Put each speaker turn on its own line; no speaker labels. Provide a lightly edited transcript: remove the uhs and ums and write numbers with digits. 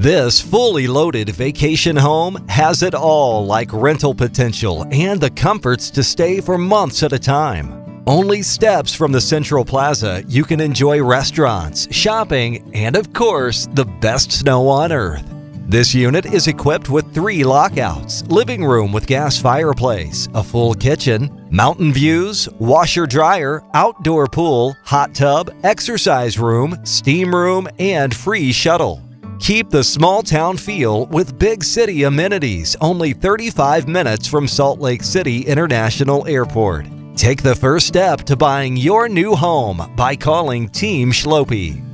This fully loaded vacation home has it all, like rental potential and the comforts to stay for months at a time. Only steps from the Central Plaza, you can enjoy restaurants, shopping, and of course, the best snow on earth. This unit is equipped with 3 lockouts, living room with gas fireplace, a full kitchen, mountain views, washer-dryer, outdoor pool, hot tub, exercise room, steam room, and free shuttle. Keep the small town feel with big city amenities, only 35 minutes from Salt Lake City International Airport. Take the first step to buying your new home by calling Team Schlope.